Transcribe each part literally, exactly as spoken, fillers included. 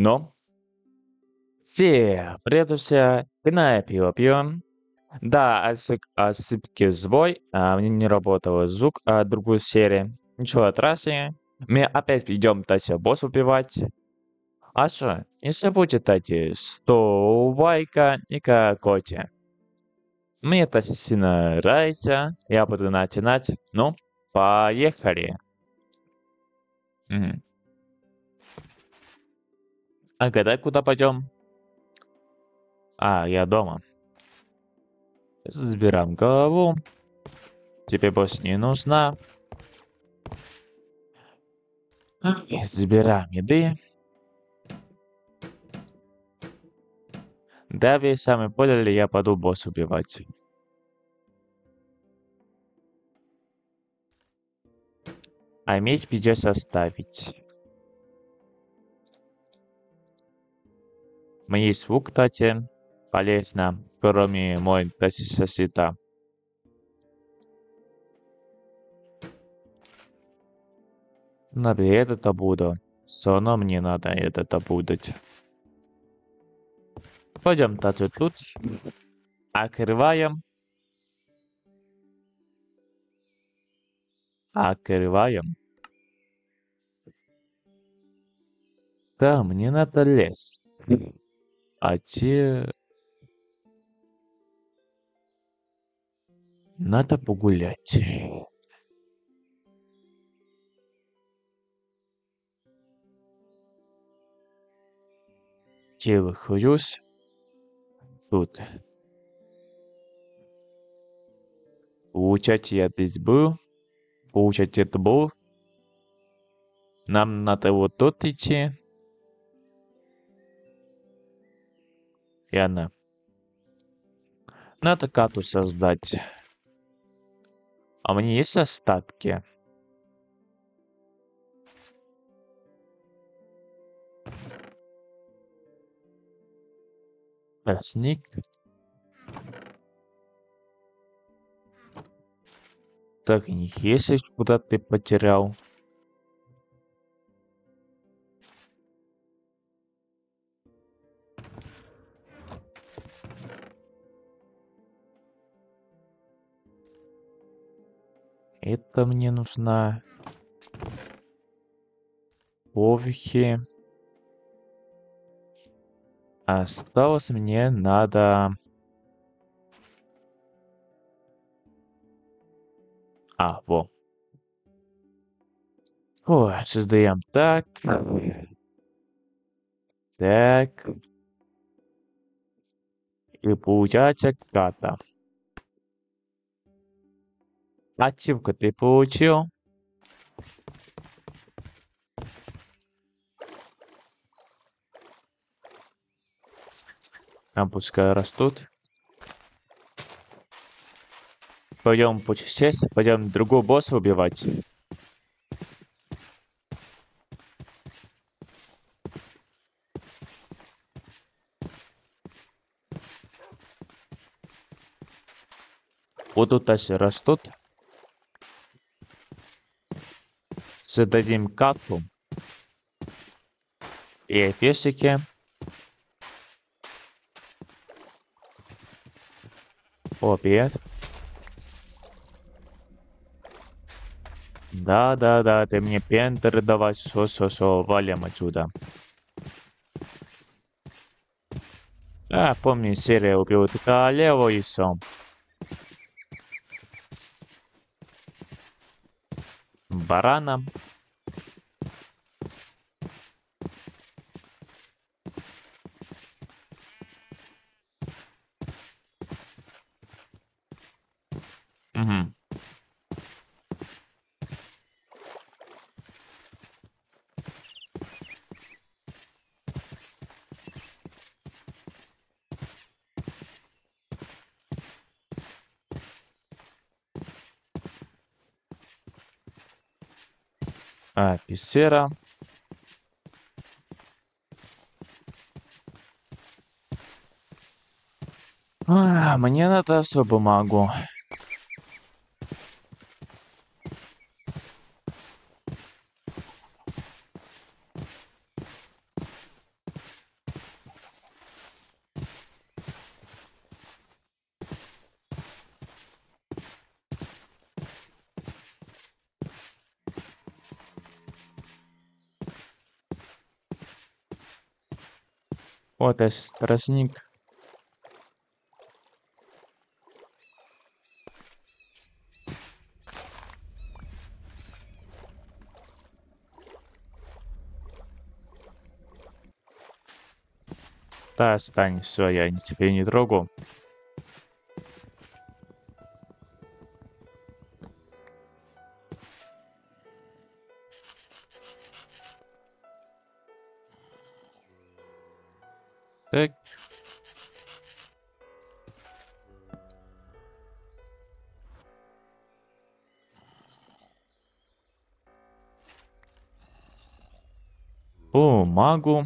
Но все, предуся, пиная пиво пьем. Да, осык- ошибки звой, а, мне не работал звук, а другую серию. Ничего страшного. Мы опять идем дальше босс убивать. А что, если будет эти сто вайка и коте. Мне это сильно нравится. Я буду начинать. Ну, поехали. Мгм. А гадай, куда пойдем? А, я дома. Забираем голову. Тебе больше не нужна. Забираем еды. Да, вы сами поняли, я пойду босс убивать. А меч придется оставить. Мне звук, кстати, полезно, кроме мой сосита. Надо это буду. Все равно мне надо это будет. Пойдем также тут. Открываем. Открываем. Да, мне надо лес. А те... Надо погулять. Те выхожусь. Тут. Получать я здесь был. Получать это был. Нам надо вот тут идти. И она. Надо карту создать. А у меня есть остатки? Тростник. Так, не если куда ты потерял. Это мне нужна. Овехи. Осталось мне надо... А, во. О, создаем так. Так. И получается карта. Ачивку ты получил. Там пускай растут. Пойдем путешествовать, пойдем другого босса убивать. Вот тут дальше растут. Зададим карту. И песики. О, привет. Да, да, да, ты мне пентер давай, шо-шо-шо, валим отсюда. А, помню, серия убил королеву и все. Барана. Угу. А, пещера. А, мне надо всю бумагу. Вот я страшник. Да, стань, все, я тебя не трогаю. Так. О, магу.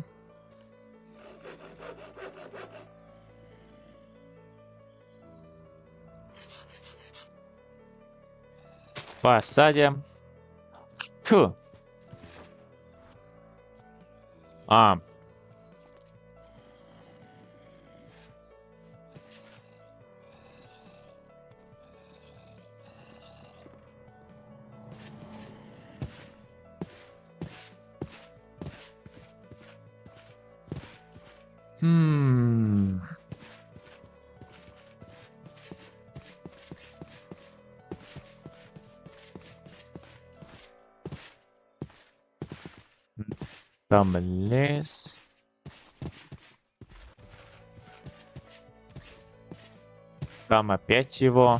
Посадим. Фу. А. Хм. Там лес. Там опять его.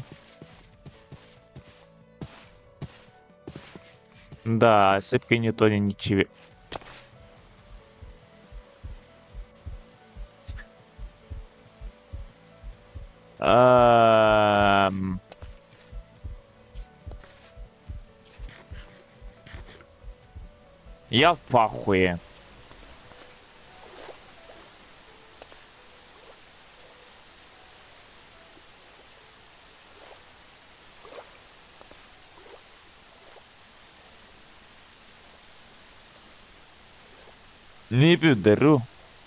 Да, ошибка не то, ни ничего. Ам. Я в ахуе. Не беру.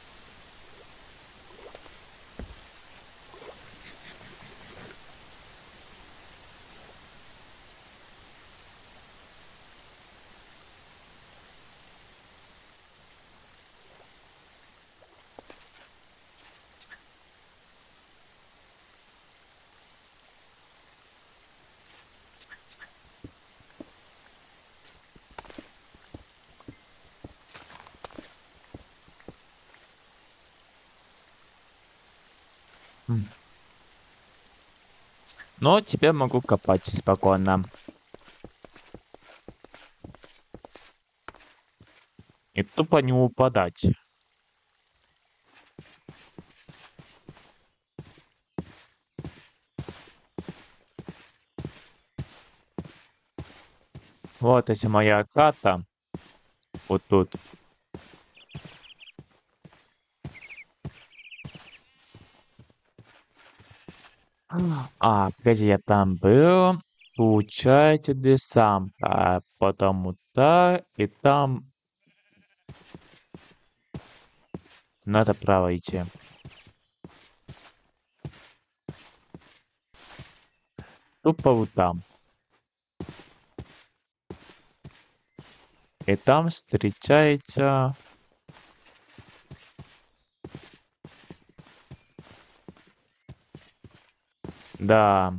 Но теперь могу копать спокойно. И тупо не упадать. Вот эти моя хата. Вот тут. А, погоди, я там был. Получайте без сам. А потому так. И там надо право идти. Тупо вот там. И там встречается... Да.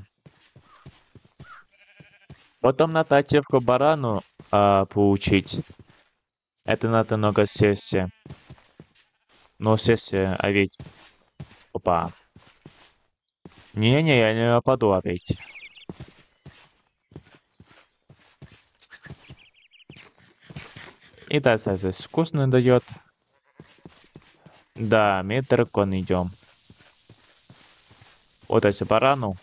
Потом надо ачивку барану а, получить. Это надо много сессии. Но сессия, а ведь... Опа. Не-не, я не нападу, а ведь. И да, кстати, вкусно дает. Да, мы дракон идем. Вот эти барану.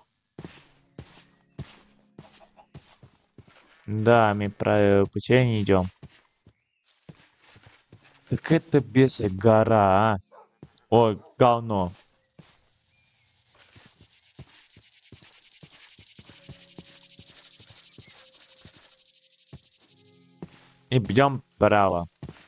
Да, мы про пути не идем. Так это бесы гора, а? Ой, говно. И бьем право.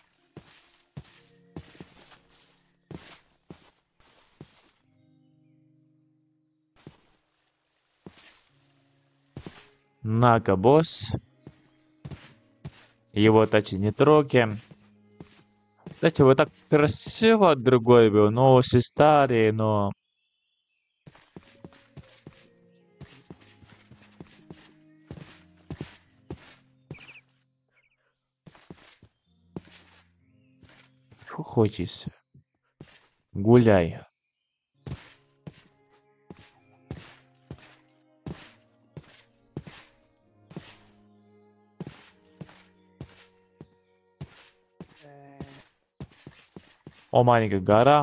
На-ка, босс. Его точи не трогаем. Кстати, вот так красиво другой был, но очень старый, но... Что хочешь? Гуляй. О, маленькая гора.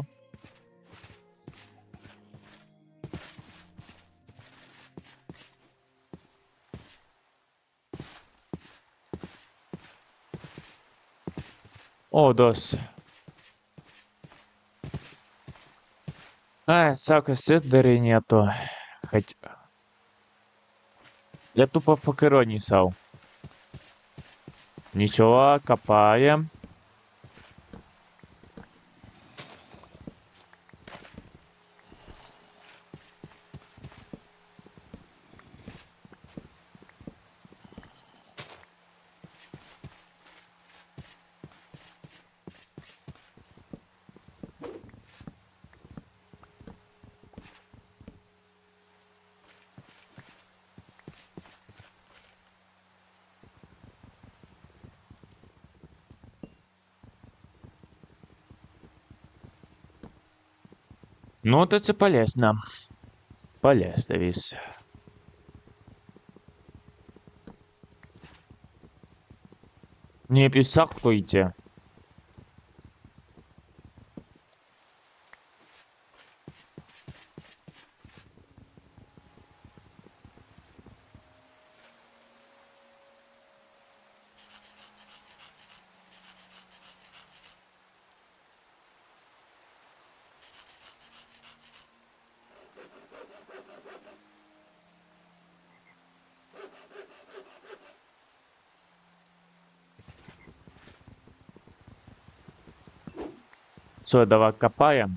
О, дождь. Ай, сака, сидери нету. Хоть... Я тупо по не сал. Ничего, копаем. Ну, вот это полезно. Полезно, весь. Не писакуйте. Все, давай копаем.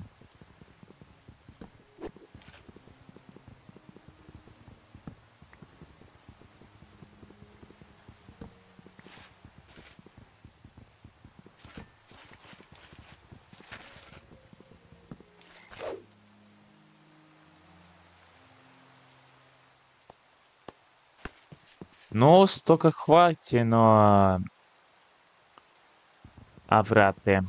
Ну, столько хватит, но... А вряд ли.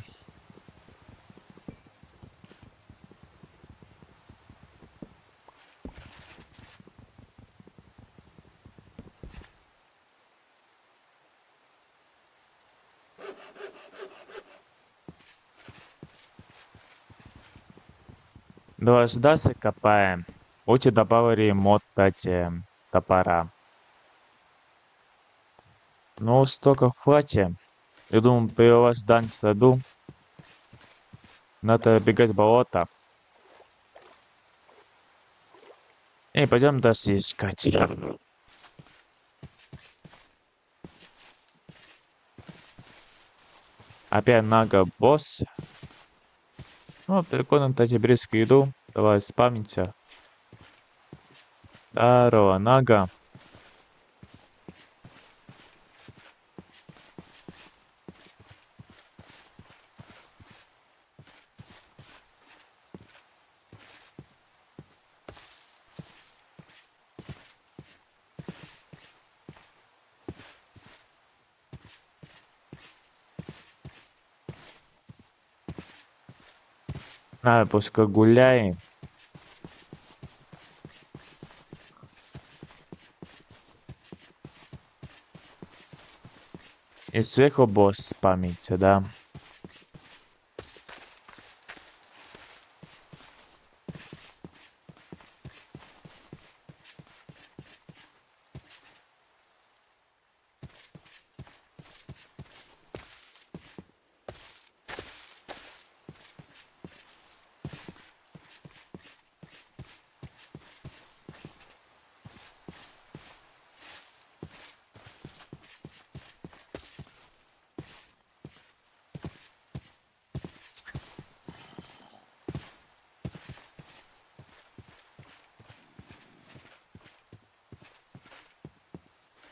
Давай сюда копаем. Лучше добавили мод пять э, топора. Ну, столько хватит. Я думаю, при вас дан саду. Надо бегать в болото. И пойдем дальше искать. Опять нага босс. Ну, прикольно, кстати, близко иду. Давай спамимся. Здорово, нага. А, пускай гуляем. И сверху босс спамится, да.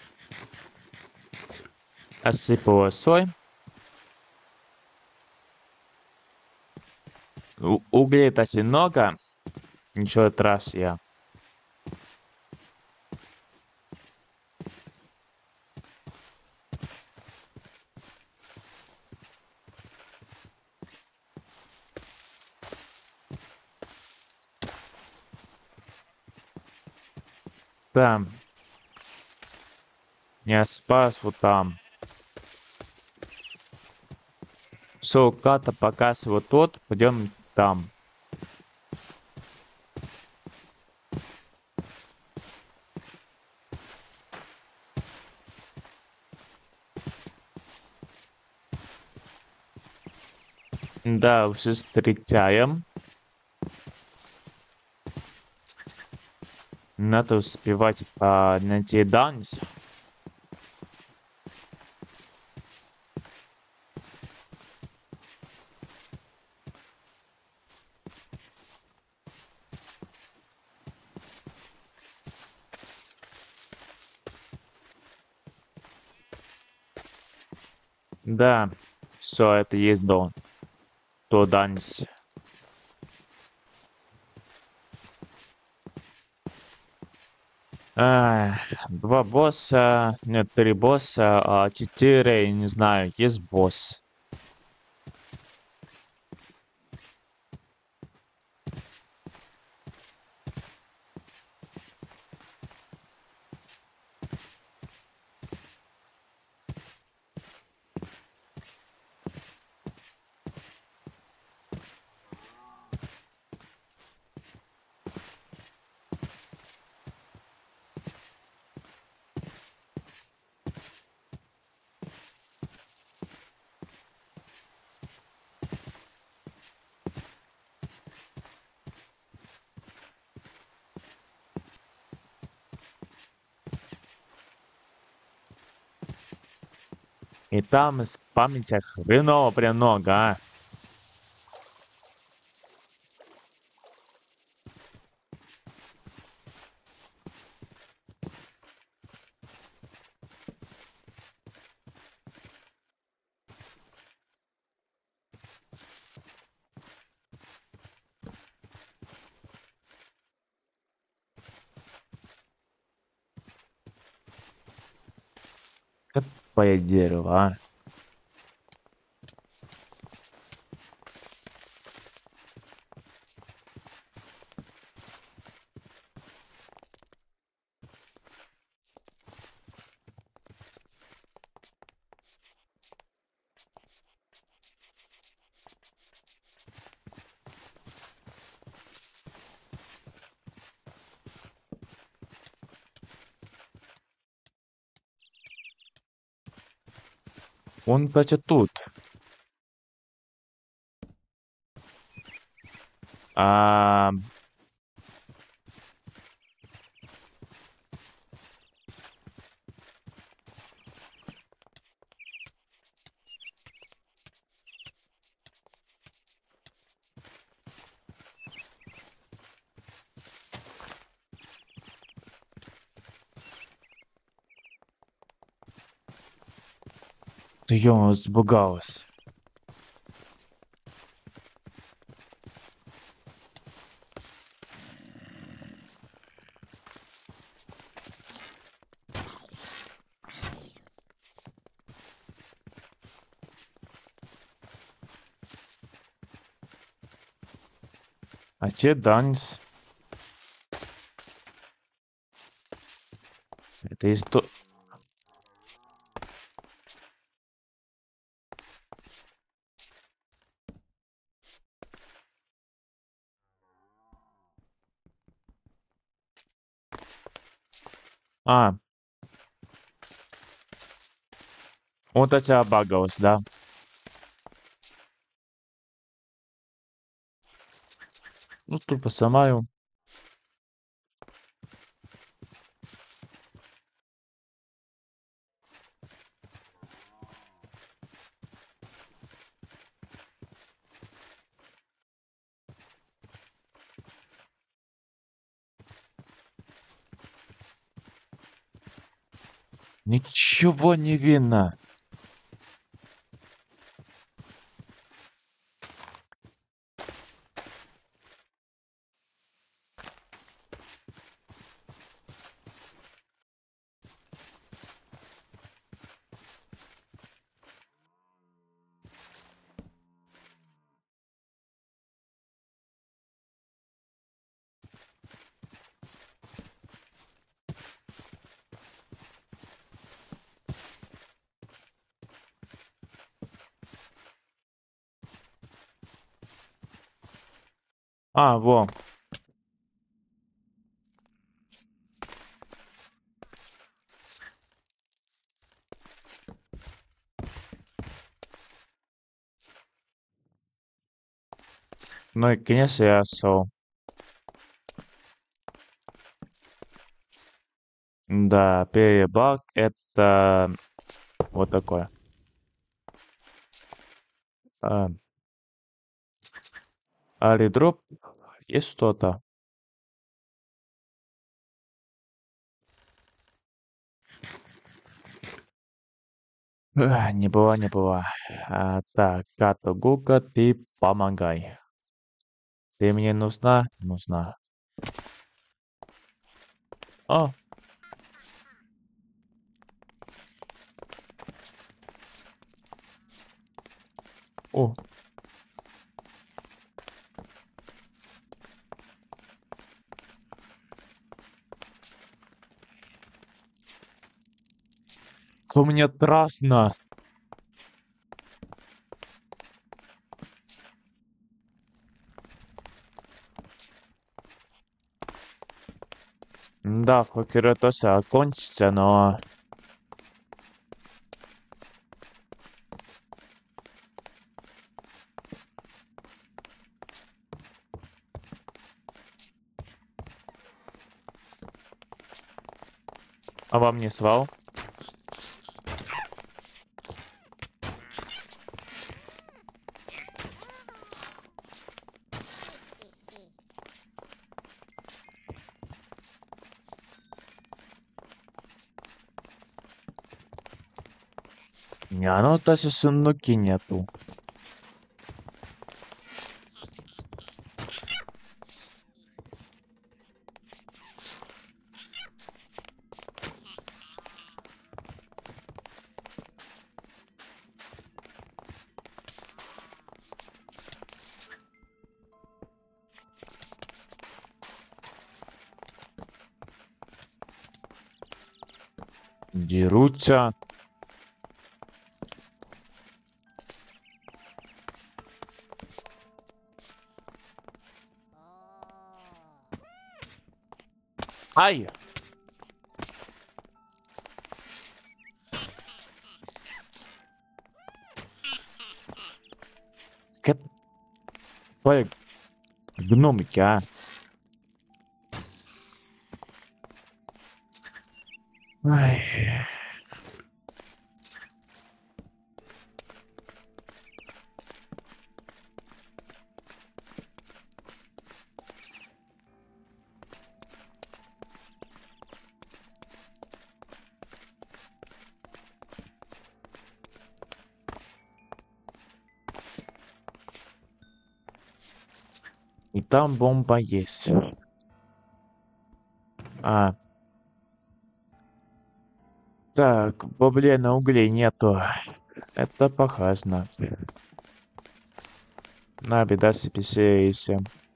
Осыпала соль. У- углей-то очень много. Ничего трас я. Там. Я спас вот там. Все, карта показывает вот тот. Пойдем там. Да, уже встречаем. Надо успевать а, найти данность. Да, все, это есть дом. То данность. Ах, два босса, нет, три босса, а четыре, я не знаю, есть босс. И там из памяти хреново прям много, а. Какое дерево, а. Он, значит, тут. А, ты ё сбугалась. А че данность? Это из то... А, вот у тебя багалось, да? Ну, тупо сломаю. Ничего не видно. А, во. Ну и, конечно, я шел. Да, перебаг это вот такое. А, Аридроп есть что-то? Эх, не было, не было. А, так, Като Гука, ты помогай. Ты мне нужна? Нужна. О, о, у меня страшно. Да, хоккер тоже окончится, но... А вам не свал? Не, оно даже сундуки нету. Дерутся. Ай! Какой гномики, а? Ай. И там бомба есть. А, так, блин, на углей нету. Это похоже. На, беда списывайся.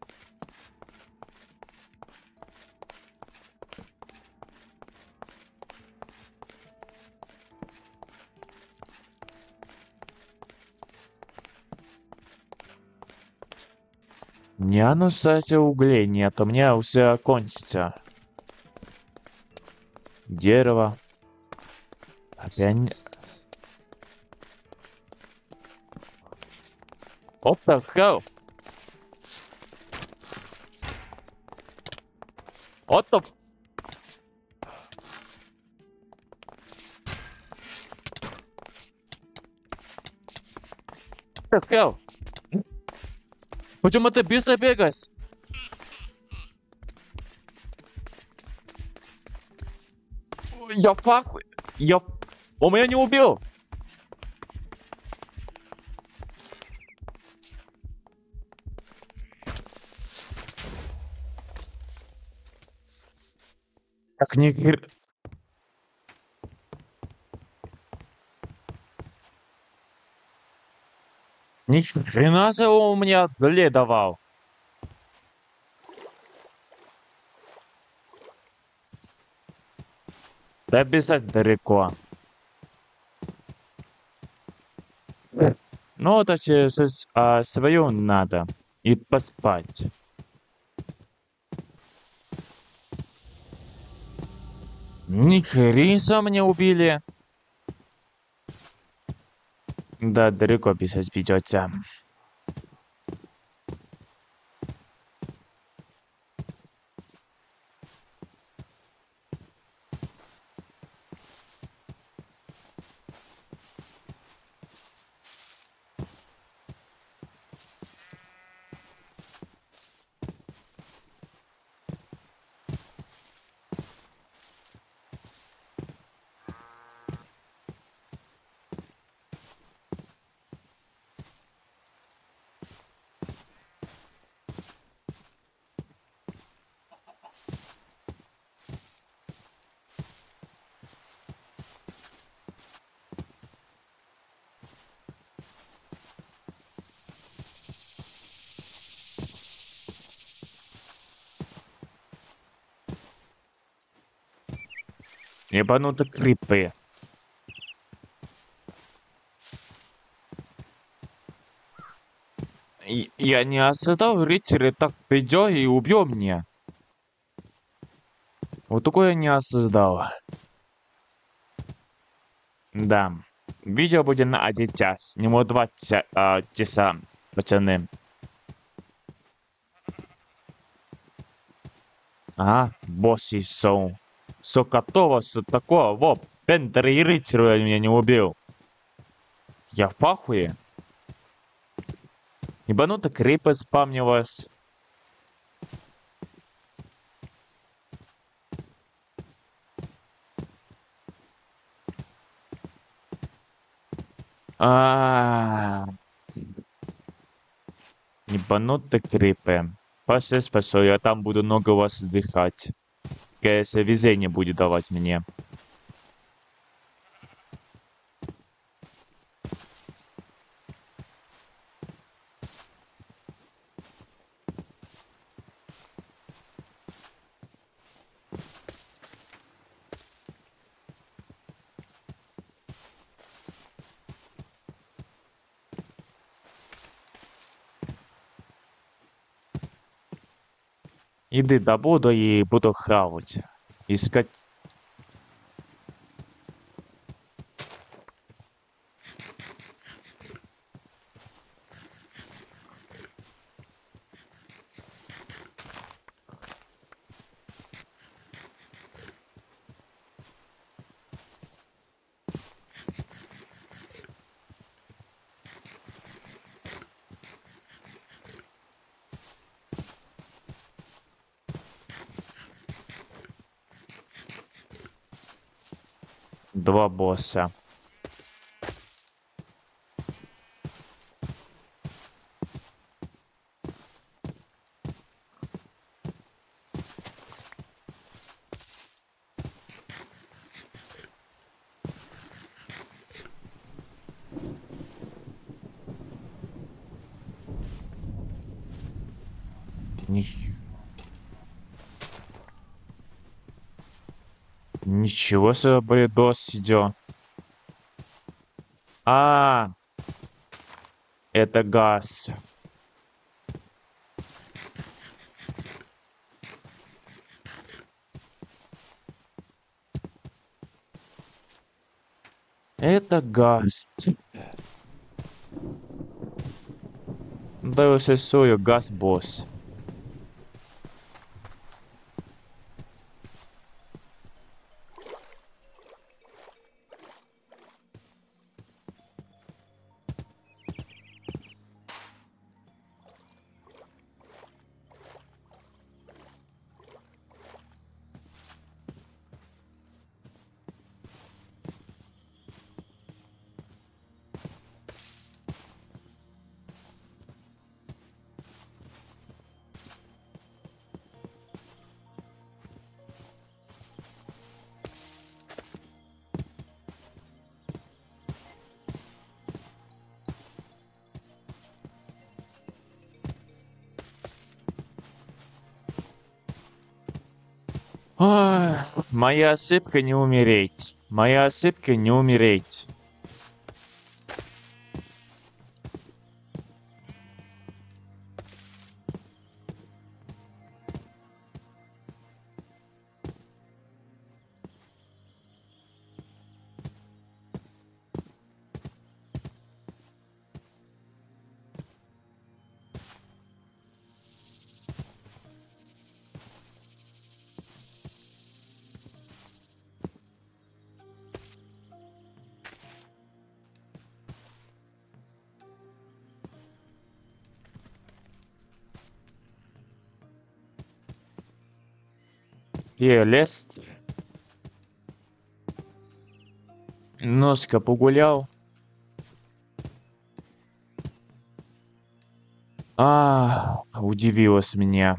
Не, оно, кстати, углей нет, у меня все кончится. Дерево. Опять... не- What the hell? What the... the hell? Почему ты быстро бегаешь? Я фах... Я... Он меня не убил! Так ни... хер- Ни хрена же он мне бле давал. Да бежать далеко. Ну, это через а, свою надо. И поспать. Ни Криса мне убили. Да, далеко писать придется. Ебануты крипы. И- Я не ожидал, рыцарь так придет и убьет меня. Вот такое я не ожидал. Да. Видео будет на один час. Не может два часа, а, часа, пацаны. Ага, босс и соу. Все готово, все такое. Вот, Бендер и рыцарь меня не убил. Я в пахуе. Ебануто крипы спамнилось. А, ебануты крипы. Пошли спасу, я там буду много вас отдыхать. Если везение будет давать мне. Еды добуду и буду хавать. Искать. Два босса. Них- Ничего себе бредос идет. А, это газ. Это газ. Да я сосую газ босс. Ой, моя ошибка не умереть. Моя ошибка не умереть. Прелесть. Немножко погулял. А, удивилось меня.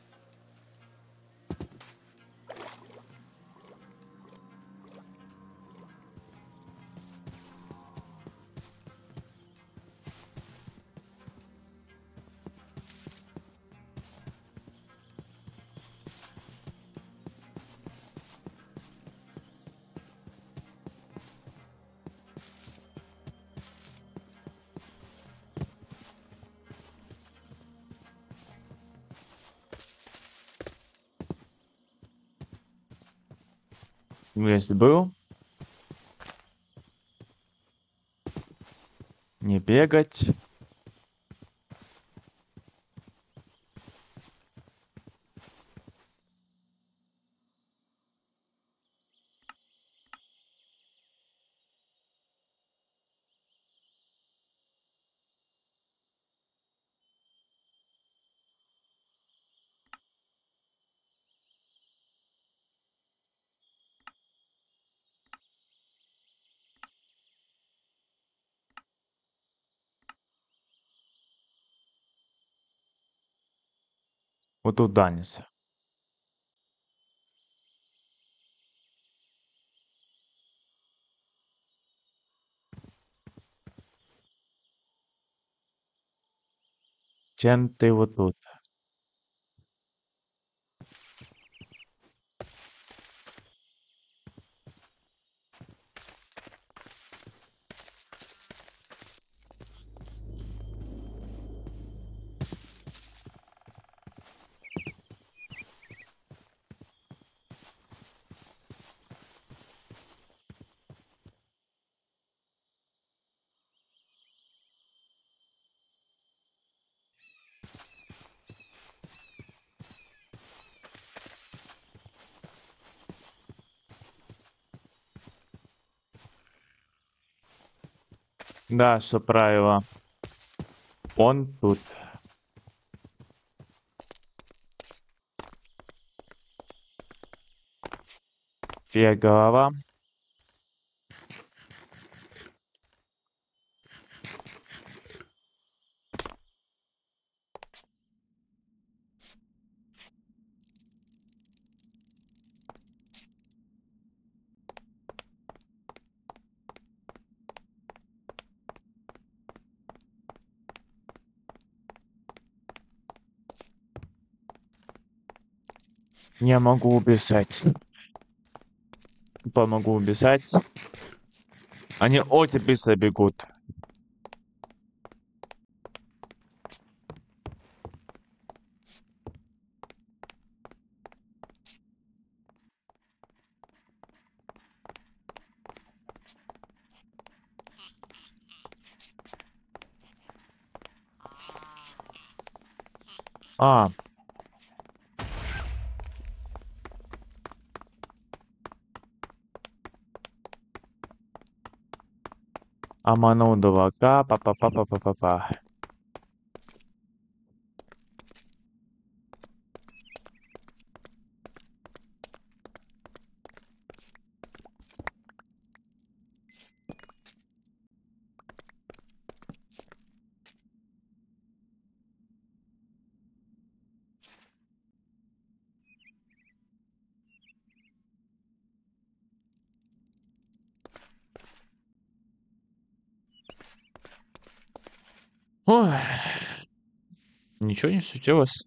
Если был. Не бегать. Вот тут Данис. Чем ты вот тут? Да, все правило. Он тут. Фея голова. Не могу убежать. Помогу убежать. Они очень быстро бегут. А. Обманул дурака. Па-па-па-па-па-па-па. Ой. Ничего не случилось.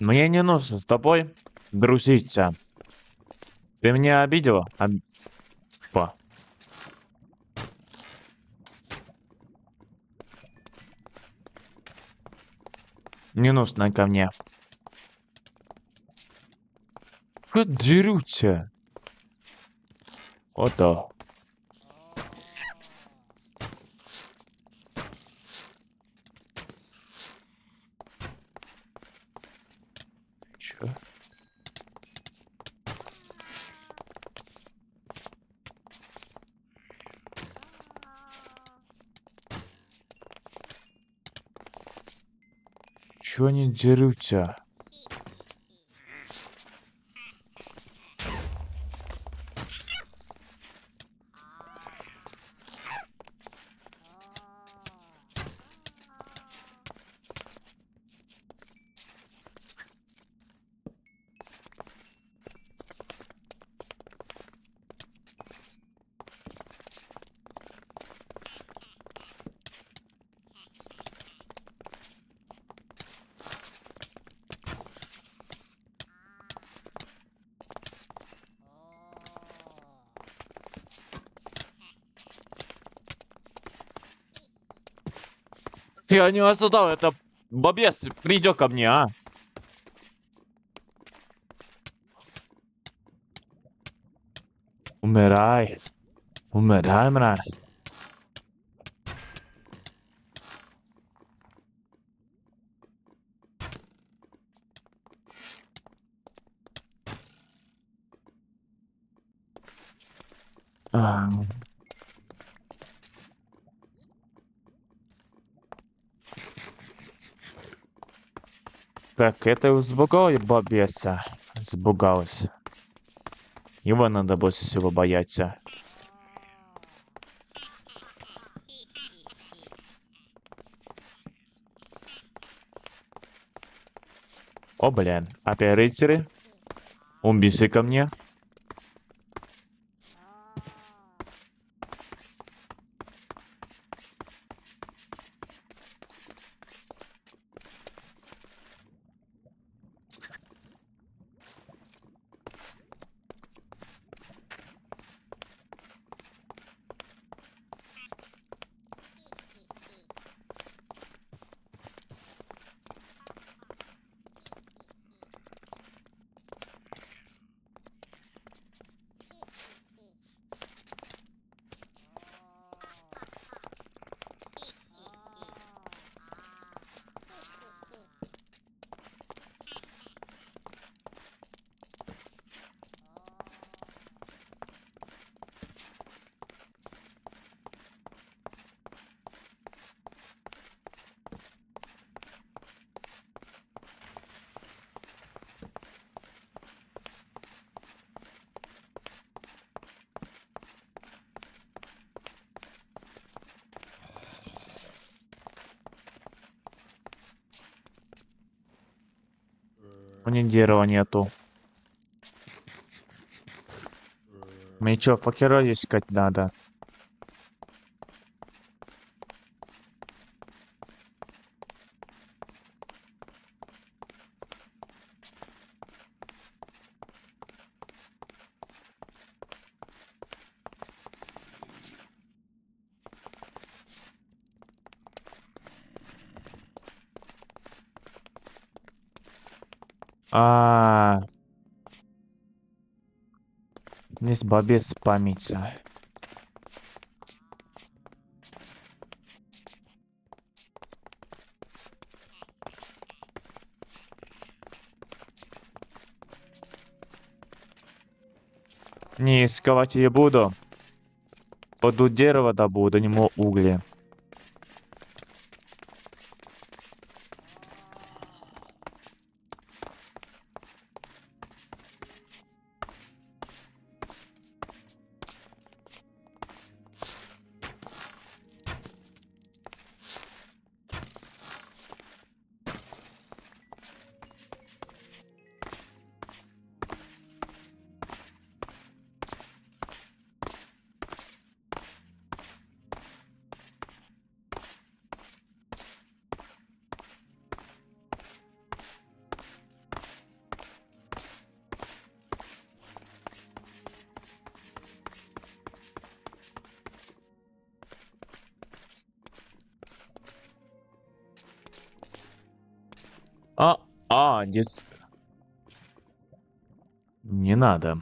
Мне не нужно с тобой дружиться. Ты меня обидела? Об... Что? Не нужно ко мне. Как дерутся? Вот то. Чё? Чё они дерутся? Я не ожидал, это бобес придет ко мне, а? Умирай. Умирай, мразь. А. Так, это сбугал бобеса. Сбугался. Его надо больше всего бояться. О, блин. Опять рыцари. Убийцы ко мне. У них дерева нету. Мне чё, покера искать надо? А, здесь бобес спамится. Не искать я буду. Пойду дерево добуду, нему угли. А, здесь не надо.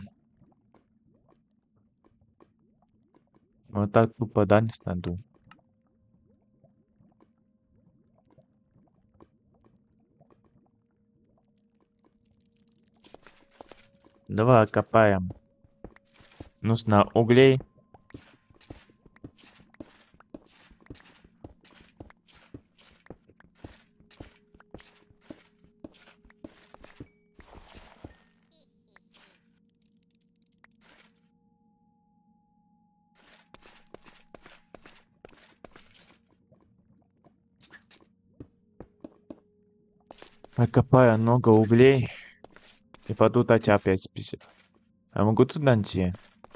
Вот так тупо, да, не стану. Давай копаем. Нужно углей. Накопаю много углей. И пойду дать опять список. А могу тут найти?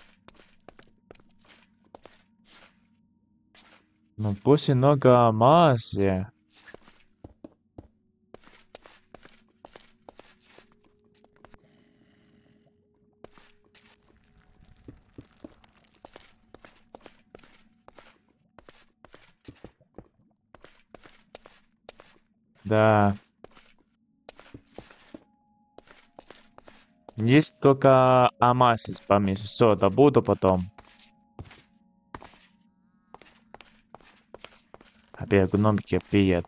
Ну, после много массы. Да. Есть только амасис помесь. Все, добуду потом. Опять гномики привет.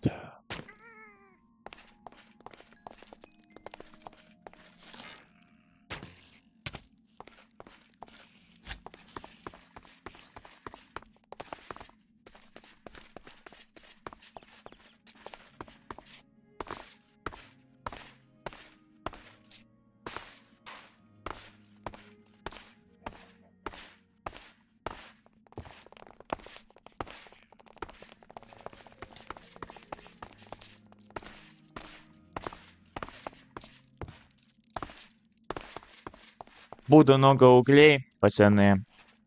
Буду много углей, пацаны.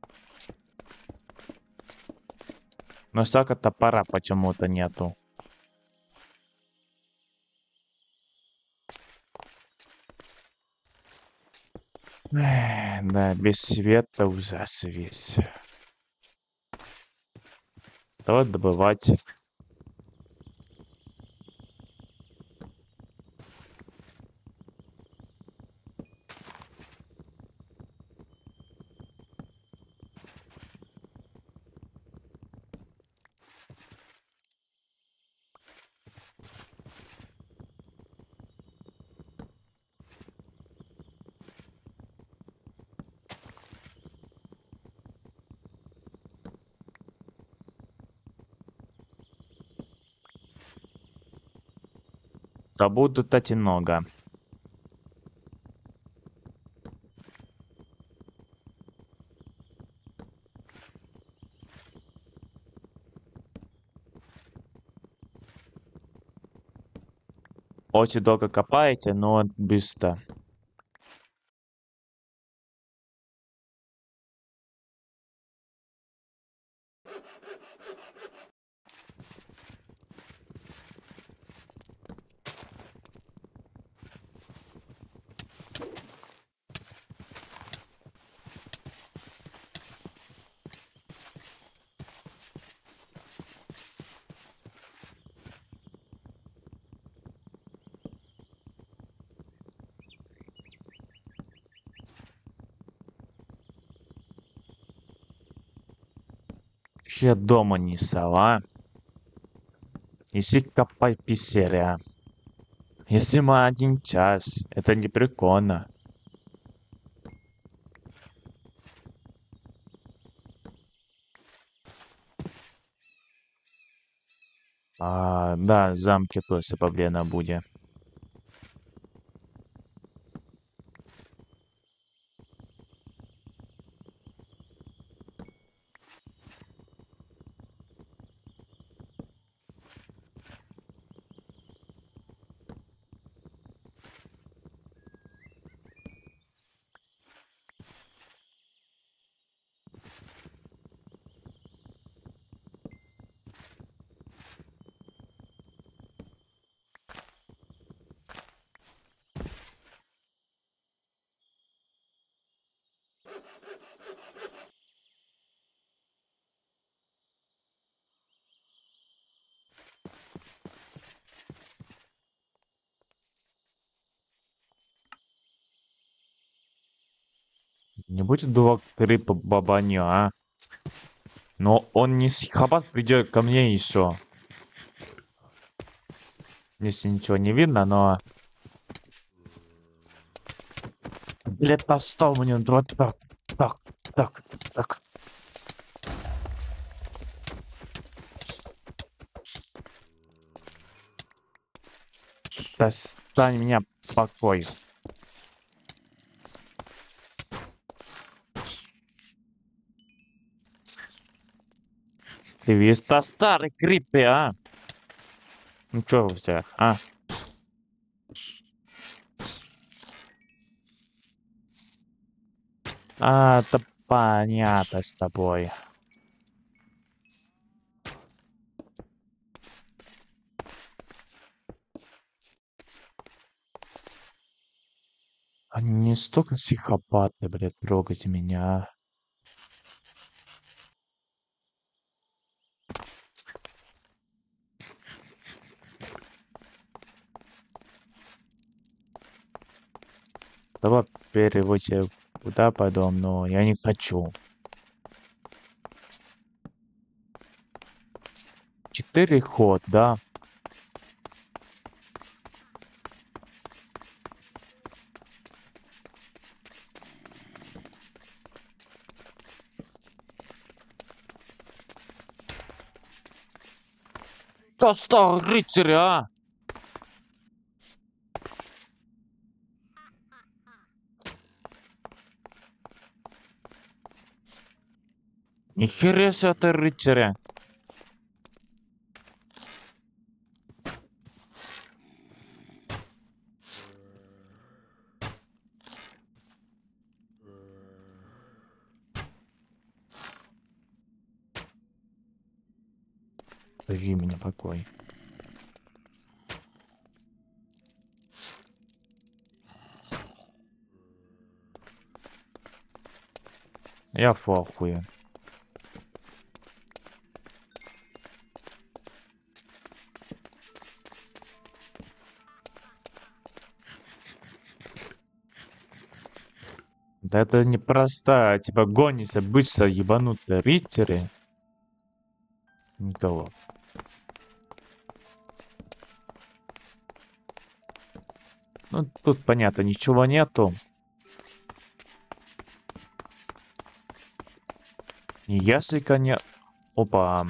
Но сака топора почему-то нету. Эх, да, без света ужас весь. Давай добывать. Забуду дать много. Очень долго копаете, но быстро. Я дома не сова. Если копай писаря. Если мы один час, это не прикольно. А, да, замки тоже проблема будет. Не будет дувак по бабаню, а? Но он не психопат, придет ко мне еще. Если ничего не видно, но... Блядь, достал мне. Вот так, так, так, так. Достань меня в покой. Ты весь та старый крипи, а? Ну чё у тебя, а? А, да понятно с тобой. Они не столько психопаты, блядь, трогайте меня. Давай переводите куда потом, но я не хочу. Четыре ход, да? Да старый рыцарь, а! Нихера себе ты рыцаря. Остави меня в покой. Я в ахуе. Да это не просто, типа гонится быстро ебанутые рыцари. Никого. Ну, тут понятно, ничего нету. Ни ясика не... Опа.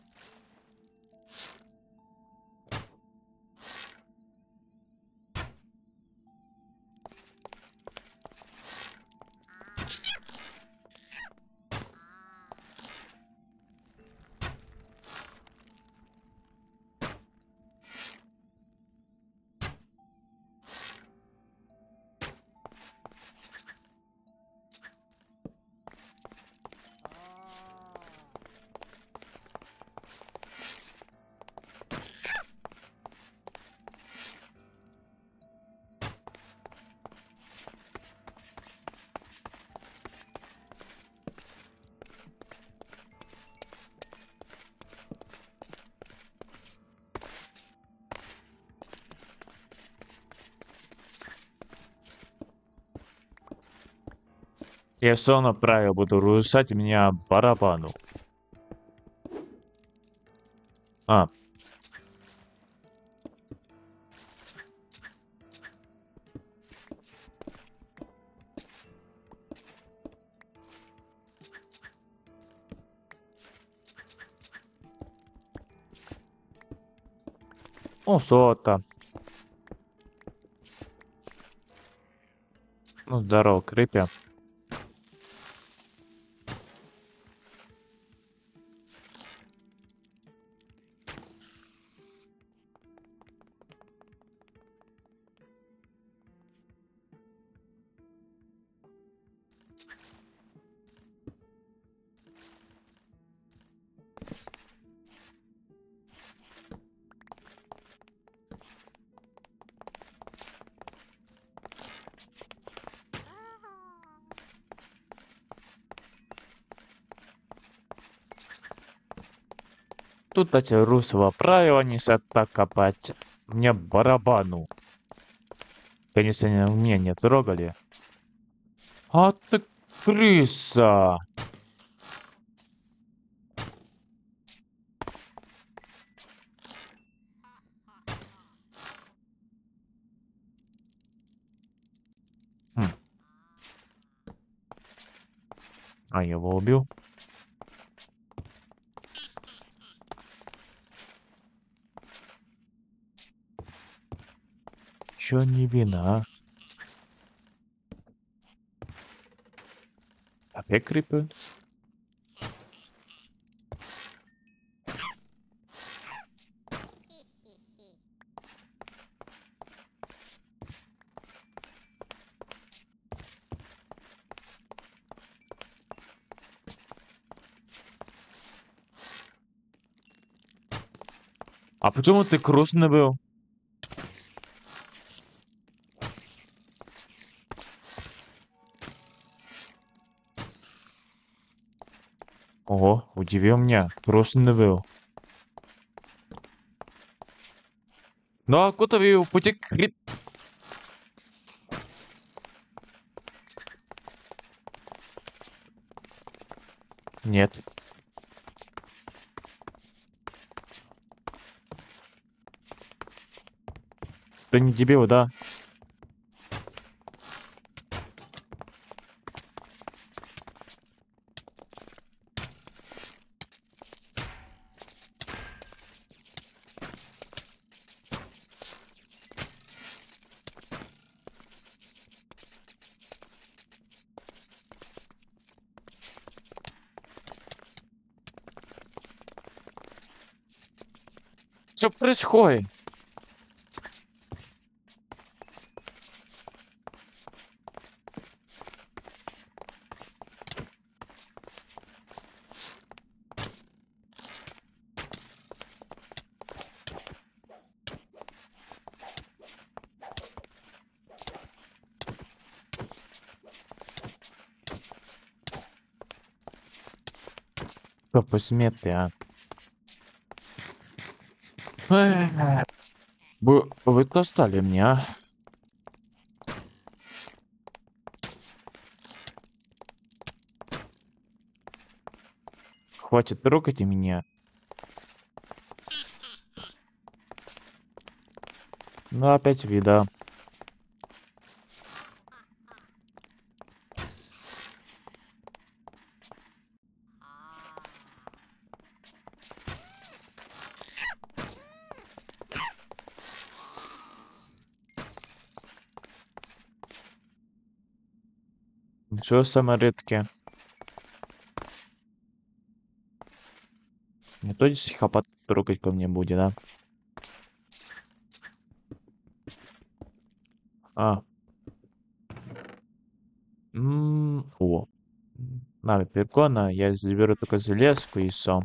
Я все равно правильно буду разрушать меня барабану. А. Ну, что-то. Ну, здорово, крипи. Тут эти русского правила не так копать. Мне барабану. Конечно, они меня не трогали. А ты Крыса! Хм. А, я его убил. Чё не вина, а? Опять крипы? А почему ты грустный был? Ого, удивил меня. Грустный был. Ну, а куда вы пути крип... Нет. Ты не дебил, да? Что происходит? Что по смерти, а? Эх, Вы, вы достали меня, а? Хватит трогать меня. Ну, опять вида. Ничего самородки. Не то психопат трогать ко мне будет, да? А. М, О. На, прикольно. Я заберу только железку и все.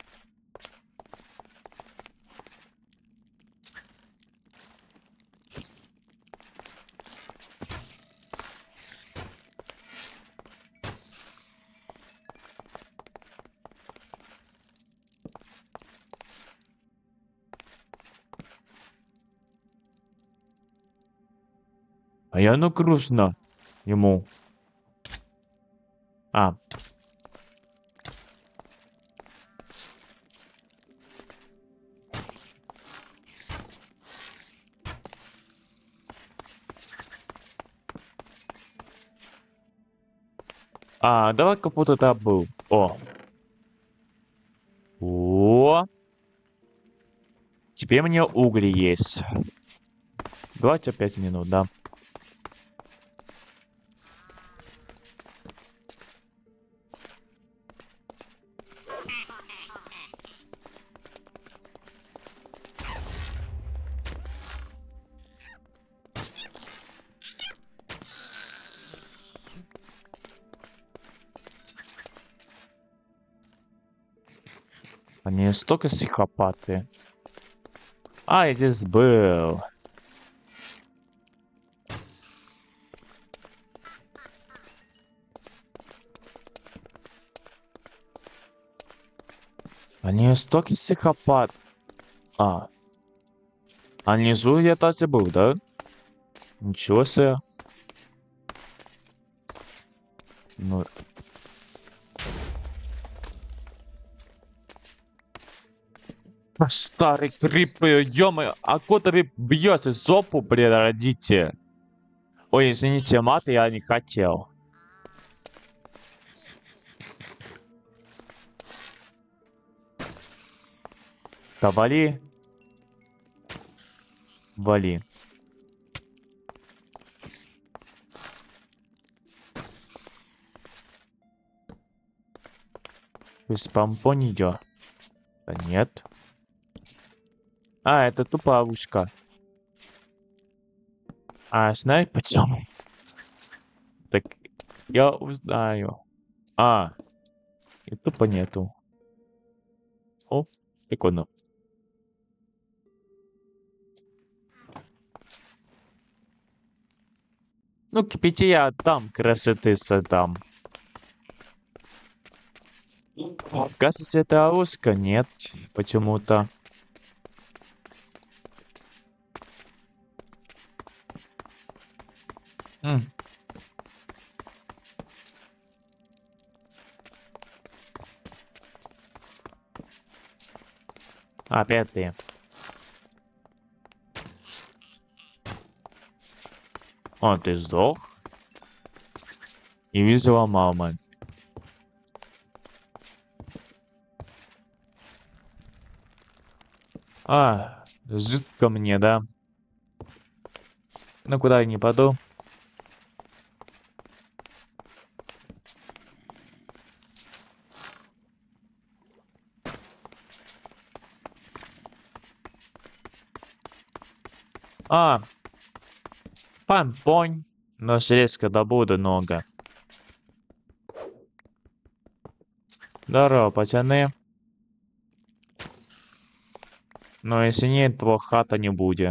А я ну грустно ему. А. А, давай капот это был. О. О. Теперь мне угли есть. двадцать пять минут, да. Они столько психопаты. А, я здесь был. Они столько психопат. А. А внизу я тоже был, да? Ничего себе. Ну, а, старый крипы, ё-моё, а куда вы бьёте? Жопу природите. Ой, извините, мат я не хотел. Да вали. Вали. Вы спампонидё? Да нет. А, это тупо ловушка. А знаешь почему? Так я узнаю. А, и тупо нету. О, прикольно. Ну, кипяти я отдам, красоты создам. Кажется, это ловушка. Нет, почему-то. М, Опять ты. О, ты сдох? И визила мамы. А, жидко мне, да? Ну, куда я не паду? А, пампонь. Но резко добуду много. Здорово, пацаны. Но если нет, то хата не будет.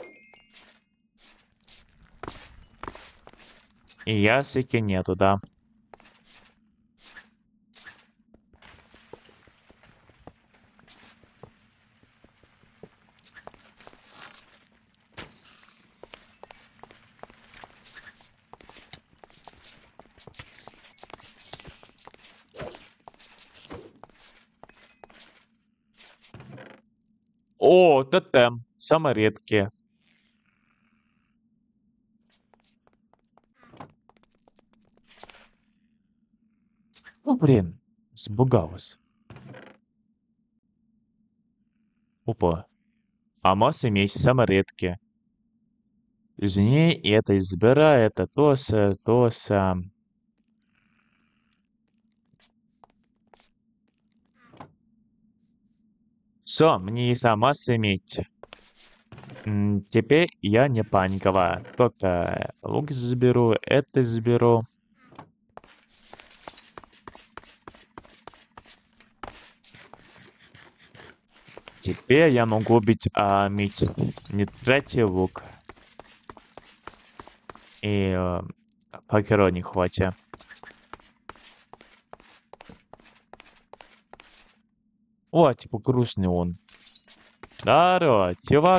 И ясики нету, да. О, тотем. Самые редкие. Ну, блин, сбугалось. Опа. Амосы меч самые редкие. Из ней и это избирает, это тоса, тоса. Все, мне есть амосы меч. М, Теперь я не паниковаю. Только лук заберу, это заберу. Теперь я могу убить а, меч. Не тратя лук. И э, покера не хватит. О, типа грустный он. Здорово, чувак.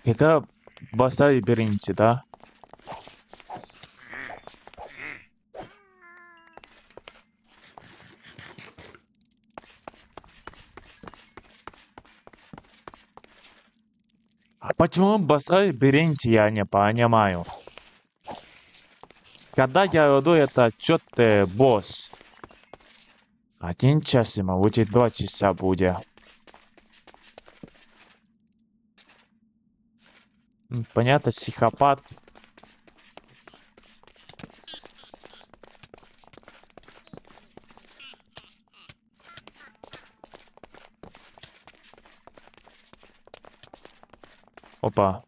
Это босса лабиринте, да? А почему босса лабиринте, я не понимаю. Когда я иду, это чё-то босс. Один час ему будет, два часа будет. М, Понятно, психопат. Опа.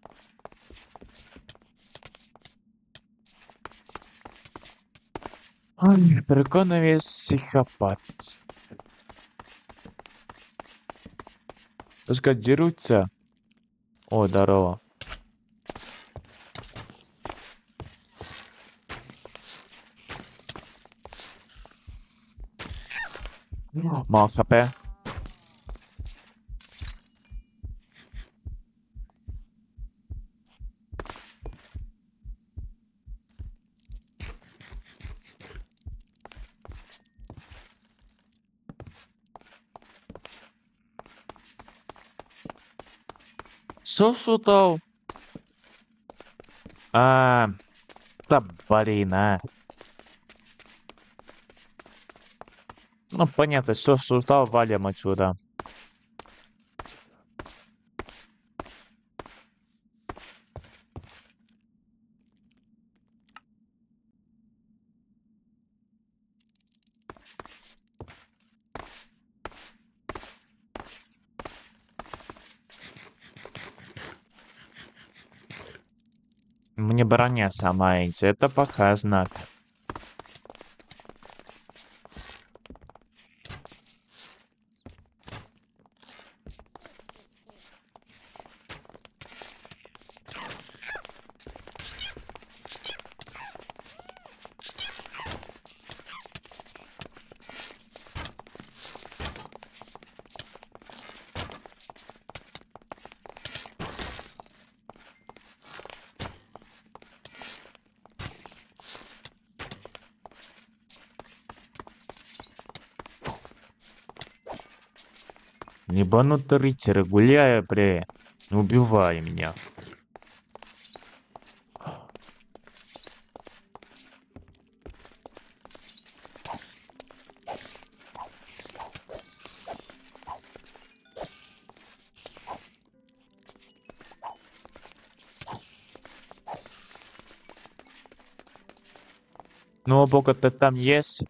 Ай, переконливый психопат. Пускай дерутся. О, здорово. Мало хп. Сосудал. А, да блин, а. Ну, понятно, сосудал, валим отсюда. Мне броня сломается, это пока знак. Ебанутый рыцарь, гуляя, бре. Не убивай меня. Ну, а бога-то там есть.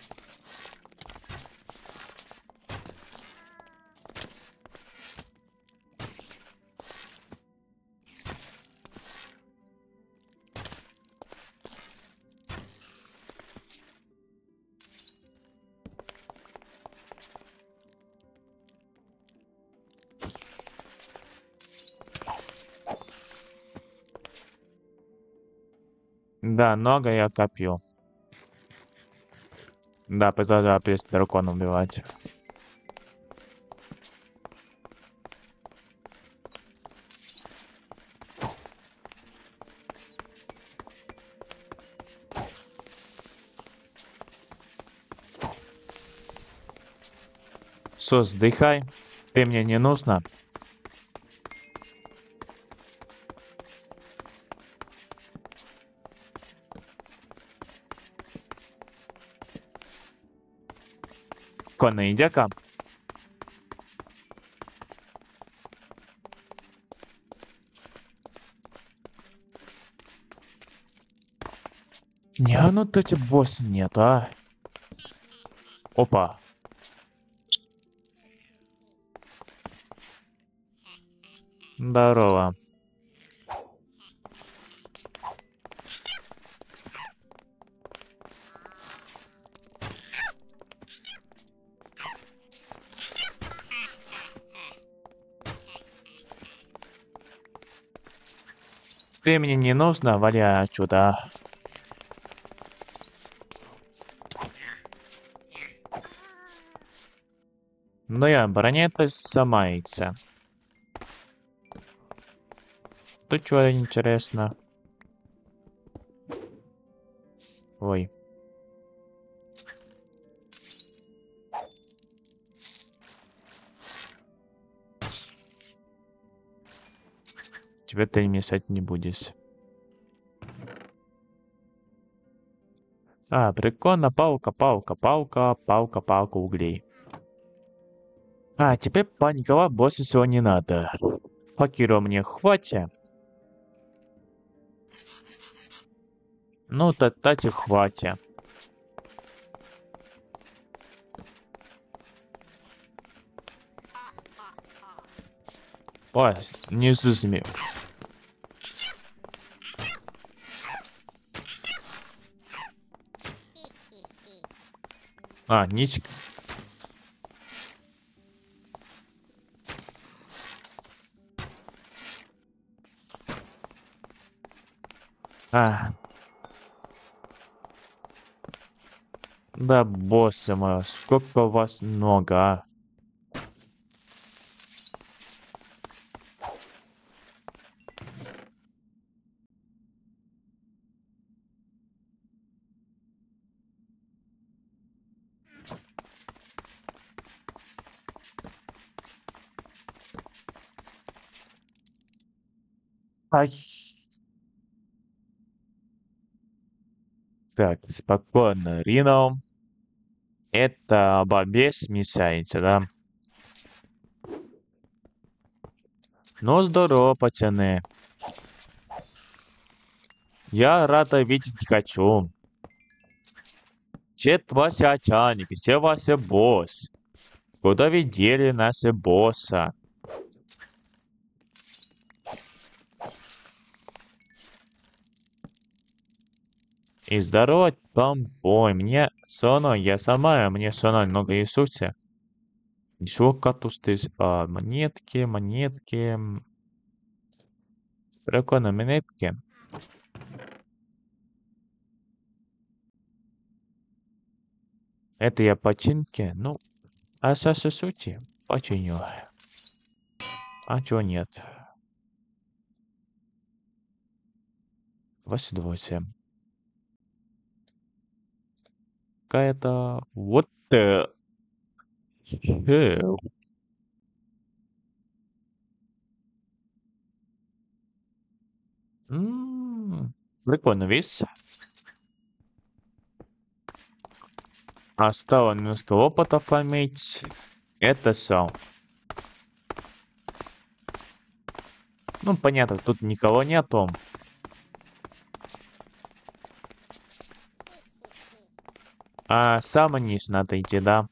Да, много я копил. Да, пытался опять дракона убивать. Сос, дыхай. Ты мне не нужна. Конный индяка. Не, ну эти босс нет, а. Опа. Здорово. Ты мне не нужна, валя отсюда. Но я броня это сломается. тут что интересно? Ой. Тебе ты мешать не будешь. А, прикольно. Палка, палка, палка, палка, палка углей. А, теперь паниковать больше всего не надо. Факира мне хватит. Ну, татати хватит. Ой, не зузми. А, ничек. А. Да, боссы мои, сколько у вас много, а? Ай. Так, спокойно, Рино. Это бобе смешаете, да? Ну, здорово, пацаны. Я рада видеть не хочу. Где ваш начальник? Где ваш босс? Куда вы дели наши босса? И здорово вам, ой, мне соно, я сама, мне соно много Иисуса. Еще катусты, а, монетки, монетки. Прикольно, монетки. Это я починки, ну, а со сути починю. А чё нет? двадцать восемь. Какая-то вот э, э, м, прикольно, видишь? Осталось немножко опыта пометь. Это все. Ну, понятно, тут никого нету. А самый низ надо идти, да?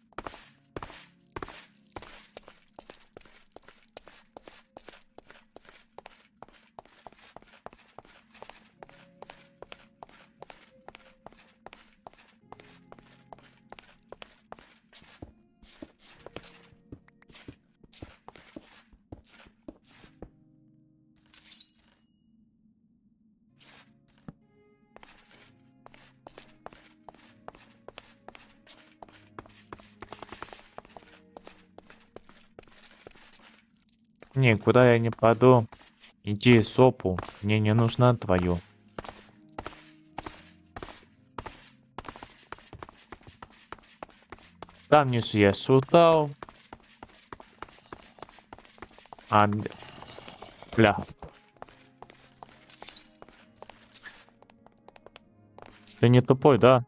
Не, куда я не пойду. Иди сопу, мне не нужна твою. Там ниже я шутал. А, бля. Ты не тупой, да?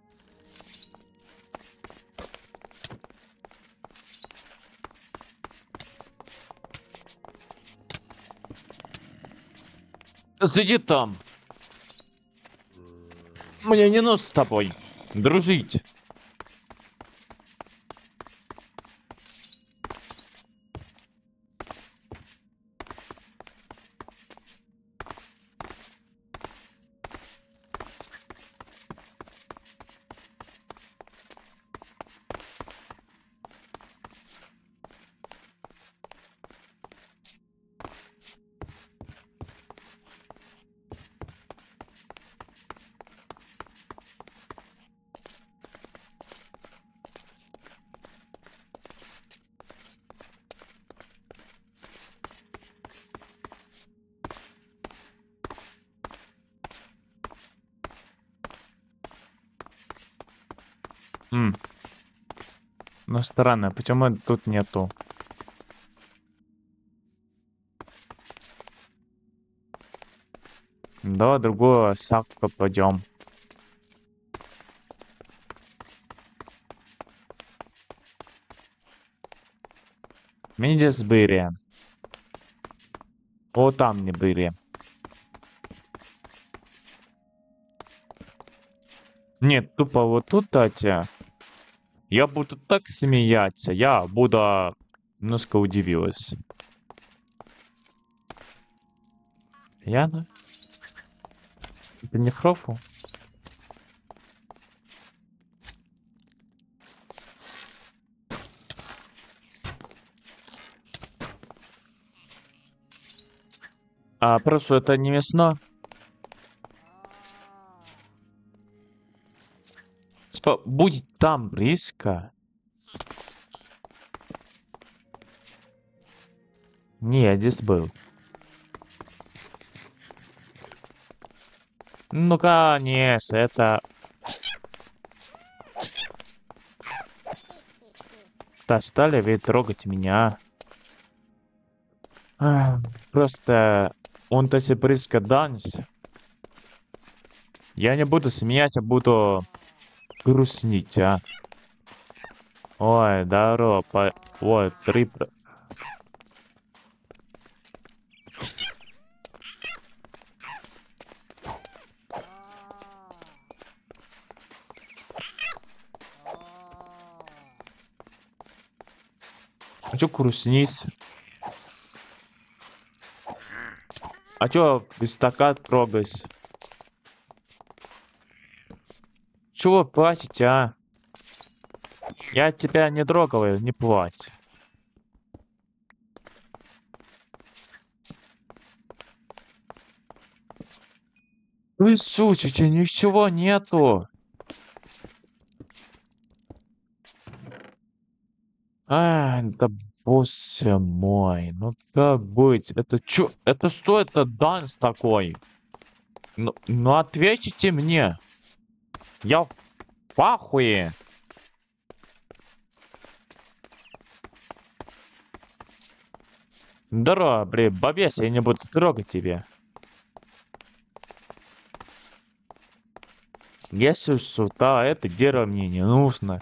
Сиди там. Мне не нужно с тобой дружить. М. Ну, странно, почему тут нету? До другого сакка пойдем. Мені десь были. О, там не были. Нет, тупо вот тут, Татья. Я буду так смеяться. Я буду немножко удивилась. Яна? Это не Фрофу? А, прошу, это не мясно? Типа, будет там близко. Не, я здесь был. Ну, конечно, это... Да, стали вы трогать меня. Ах, просто он таки близко данс. Я не буду смеяться, буду грустнить, а. Ой, здорово, по... Ой, три... пр- А чё грустнись? А чё без стака трогать? Чего плачете, а? Я тебя не трогаю, не плачь. Вы сучите, ничего нету. А, да боже мой, ну как быть? Это чё? Это что это данс такой? Ну, ну ответьте мне. Я в ахуе. Здорово, блин, бобес, я не буду трогать тебя. Если сюда это дерево мне не нужно.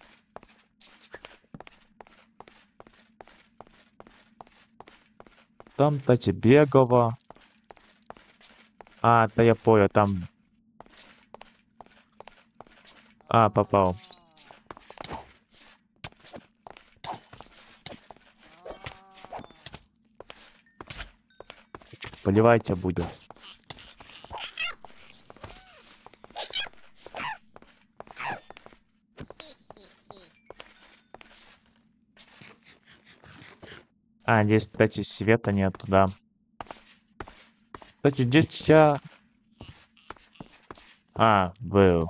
Там-то тебе бегала. А, да я понял, там... А, попал. Поливайте буду. А, здесь, кстати, света нет туда. Кстати, здесь я... А, был.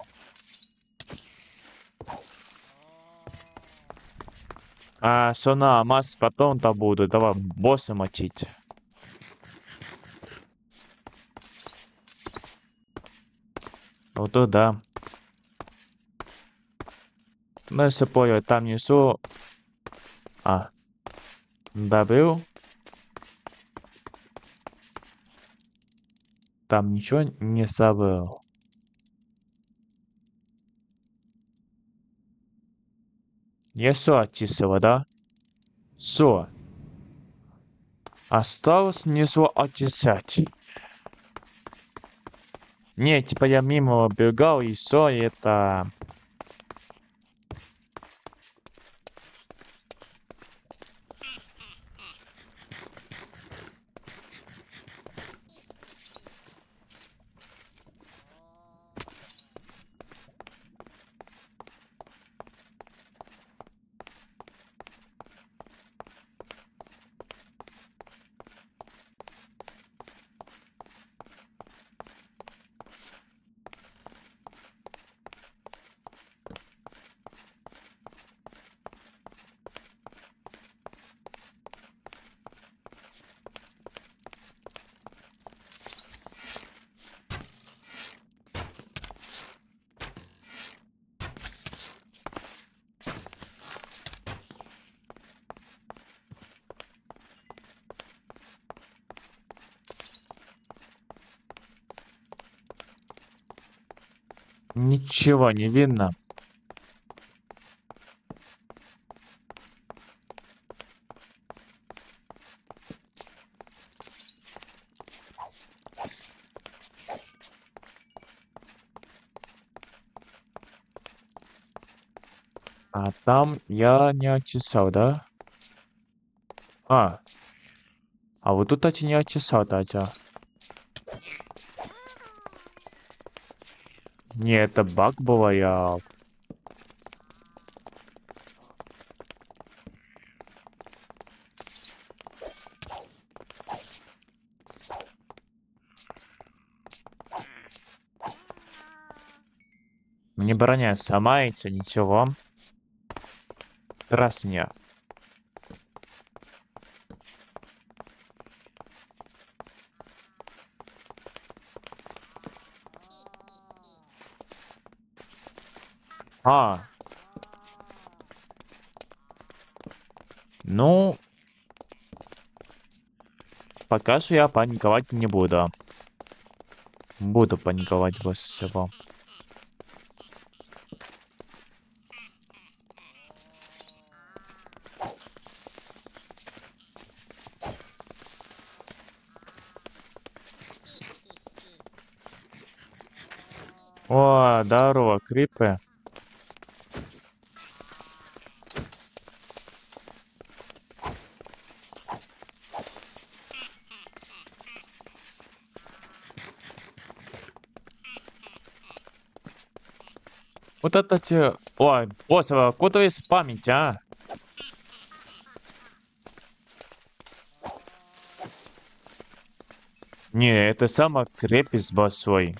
А, все на масс потом-то буду. Давай босса мочить. Вот то да. Ну, если понял, там несу... А, добыл. Там ничего не забыл. Я все очистила, да? Все. Осталось несу очищать. Не, типа я мимо бегал и все, и это... Ничего не видно. А там я не очесал, да? А, а вот тут я не очесал, Татя. Не, это баг был, я... Мне броня сломается, ничего. Красня. А. Ну... Пока что я паниковать не буду. Буду паниковать больше всего. О, здорово, крипы. Вот это те... Ой, босс, а куда есть память, а? Не, это сама крепость большой.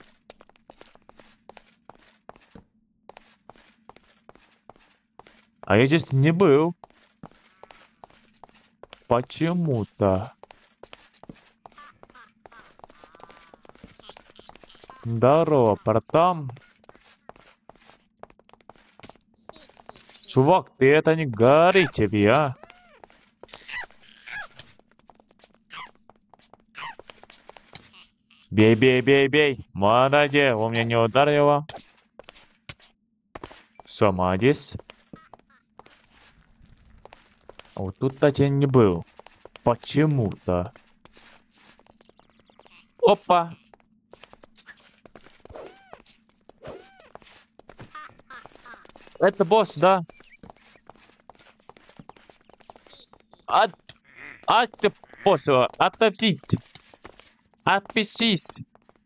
А я здесь не был. Почему-то. Здорово, братан. Чувак, ты это не гори тебе, а? Бей, бей, бей, бей. Молодец, у меня не ударило. Все, молодец. А вот тут я не был. Почему-то. Опа. Это босс, да? От... От... Босс, отойдите. Отписись.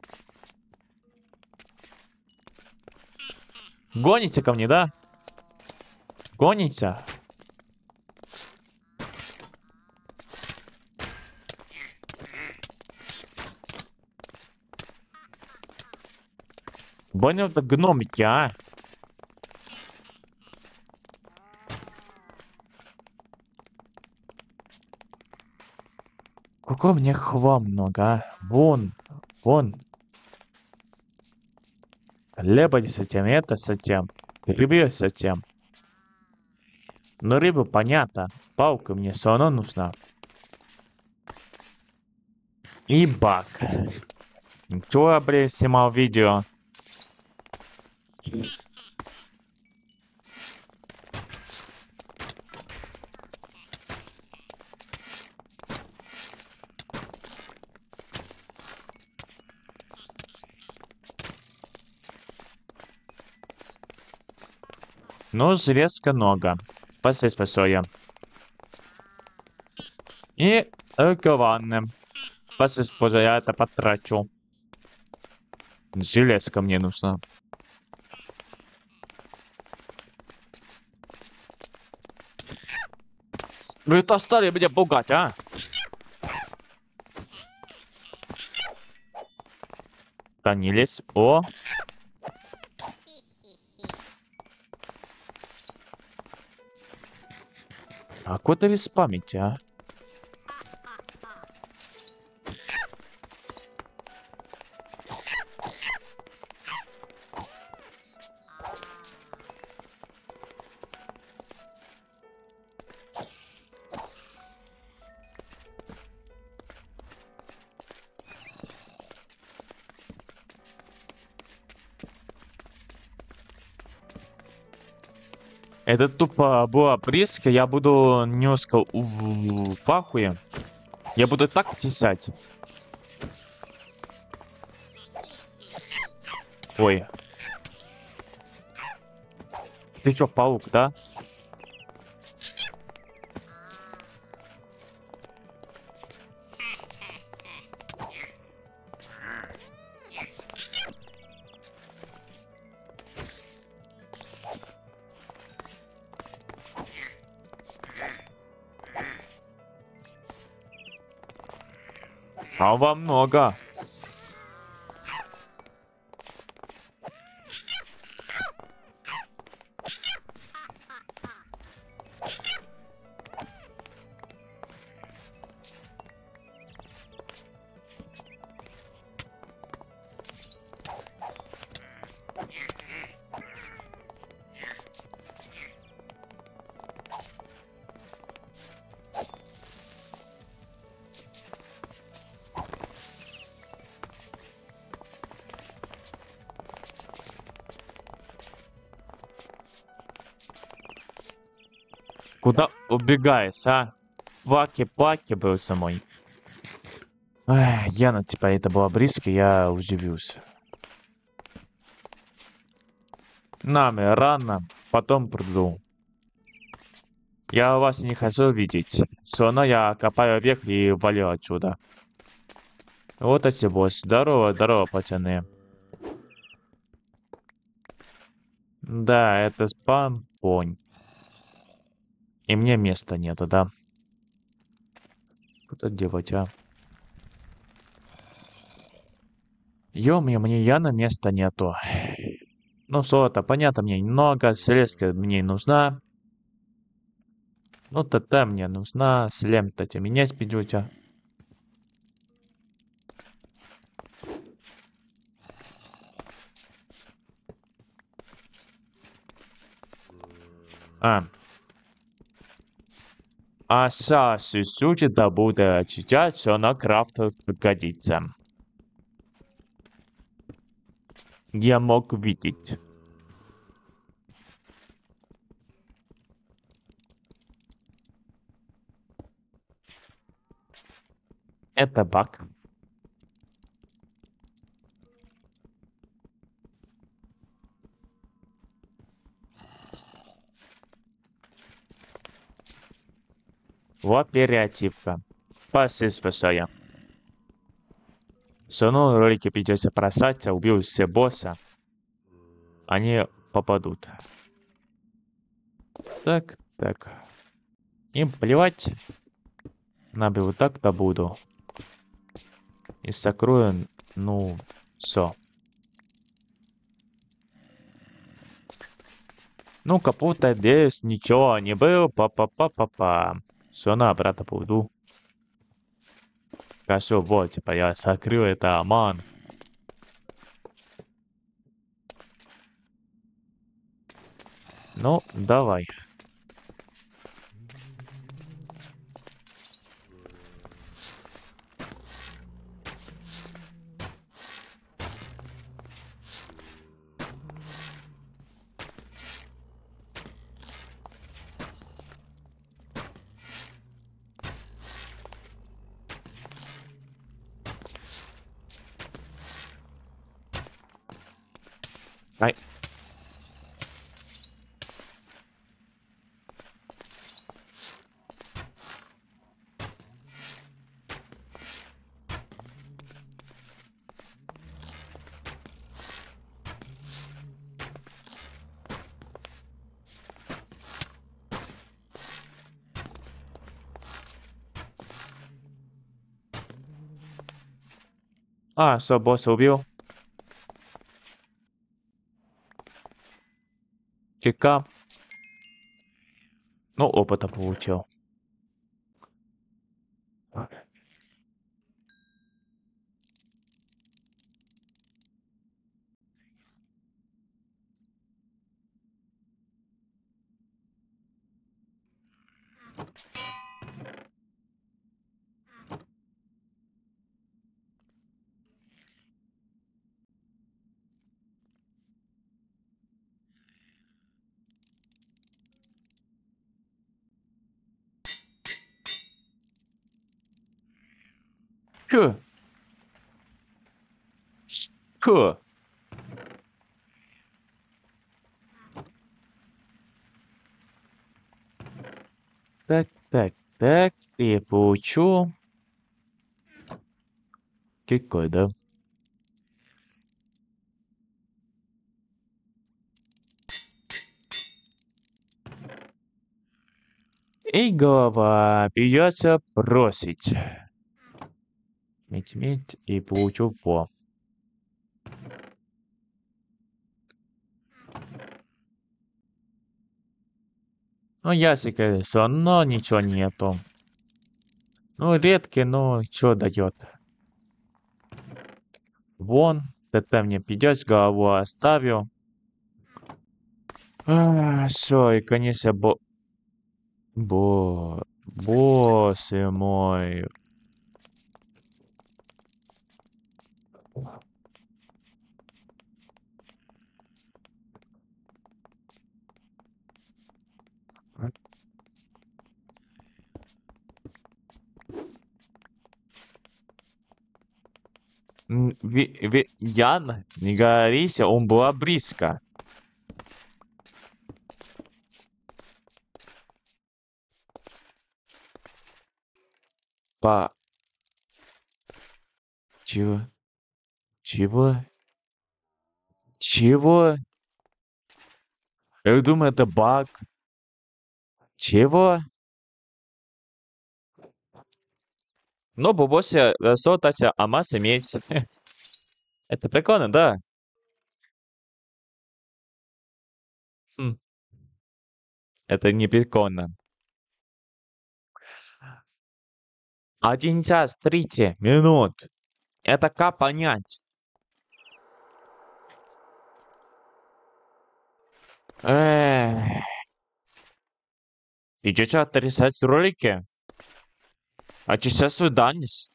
Гоните ко мне, да? Гоните. Понял, это гномики, а? Какого мне хлам много, а? Вон, вон. Хлеба с этим, это с этим. Рыбы с этим. Но рыбу понятно. Палка мне все равно нужна. И баг. Ничего, блин, снимал видео. Ну, железка много. Спасибо большое. И рукаванны. Спасибо, боже, я это потрачу. Железка мне нужна. Вы это стали меня пугать, а? Да не лезь. О. А куда вы спамите, а? Это тупо была близко, я буду немножко в пахуе. Я буду так тесать. Ой. Ты чё, паук, да? А вам много. Куда убегаешь, а? Плаки-плаки был самой. Эх, Яна, типа, это было близко, я удивился. Нами рано, потом приду. Я вас не хочу видеть. Все равно я копаю вверх и валю отсюда. Вот эти босс. Здорово, здорово, пацаны. Да, это спам-понь. И мне места нету, да? Куда девать, а? Ё-моё, мне Яна места нету. Ну, золото, понятно, мне немного. Средства мне нужна. Ну, ТТ мне нужна. Слем, кстати, меня спидете. А. А сейчас чуть-чуть да буду читать, все на крафту годится. Я мог видеть. Это баг. Вот оперативка. Спасибо большое. Все равно ролики придется бросать, а убил все босса. Они попадут. Так, так. Им плевать. Набил вот так-то буду. И закрою, ну, все. Ну, капута здесь ничего не было. Па-па-па-па-па. Все, на обратно буду. Хорошо, вот, типа, я закрыл это, аман. Ну, давай. Ай. А, все, босса убил. Кика. Ну, опыта получил. Фу. Фу. Так, так, так. И получу. Какой, да? И голова. Придется бросить. Медь, медь. И получу по. Ну, ясика, все равно ничего нету. Ну, редкий, но что дает? Вон, это мне придется, голову оставил. А, все, и, конечно, бо... Бо... Боже мой. М, Ви, ви, Ян, не говорите, он была близко. Па... Чего? Чего? Чего? Я думаю, это баг. Чего? Ну, бабося, сотася, а масса иметь. Это прикольно, да? Хм, это не прикольно. Один час тридцать минут. Это как понять? Эх. Ты чё отрисовать ролики? А сейчас данис.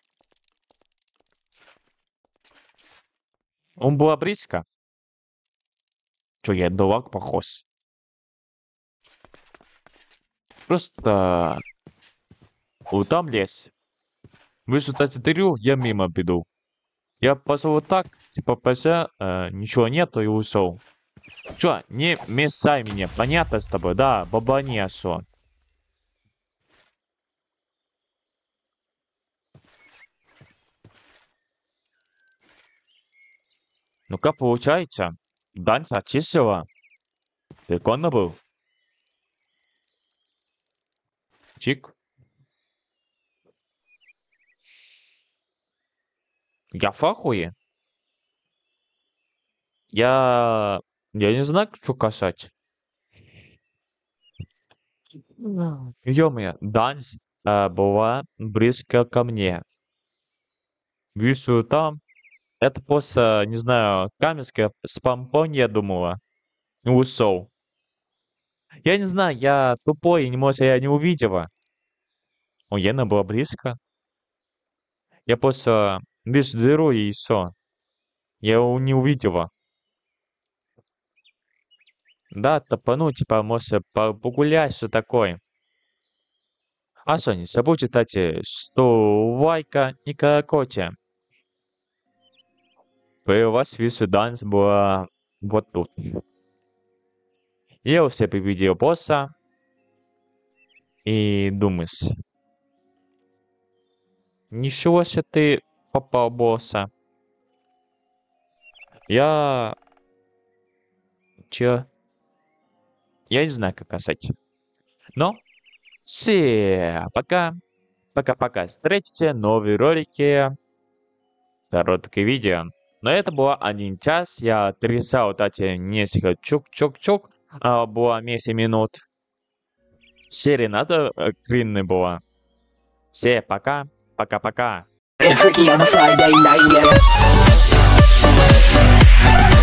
Он был близко. Чё, я дурак похож? Просто... Вот там лес. Высотать дырю, я мимо беду. Я пошел вот так, типа пася, э, ничего нету и ушел. Чё, не мешай мне, понятно с тобой, да, бабани осо. Ну как получается? Дань очистила. Прикольно был. Чик. Я в ахуе. Я... Я не знаю, что касать. Ё-моё, Дань э, была близко ко мне. Вижу там. Это просто, не знаю, каменская спампонь, я думала. И ушел. Я не знаю, я тупой, не может, я не увидела. О, Йена была близко. Я просто вижу дыру и все. Я его не увидела. Да, топану, типа, может, по- погулять, что такое. А что, не забудь читать, э, что Вайка не Каракоте. У вас вижу, данс была вот тут. Я у себя победил босса. И думаешь, ничего себе ты попал босса. Я... Чё? Я не знаю, как сказать. Но... Все, пока. Пока-пока. Встретите новые ролики. Короткие видео. Но это было один час. Я отрисал вот эти несколько чук-чук-чук. А, было месяц минут. Серия надо э, длинная была. Все, пока. Пока-пока. Get freaky on a Friday night, yeah.